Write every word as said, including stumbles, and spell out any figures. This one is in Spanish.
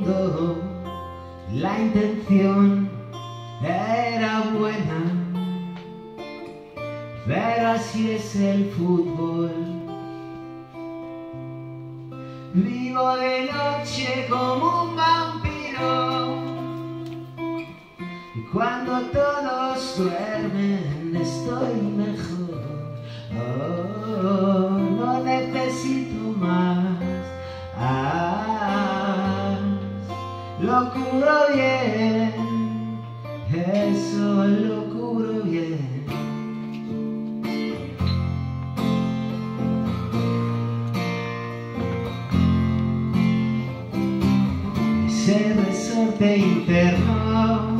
mundo, la intención era buena, pero así es el fútbol. Vivo de noche como un vampiro, y cuando todos duermen estoy mejor. Oh, no necesito más, ah, lo cubro bien, eso lo cubro bien. Ese resorte interno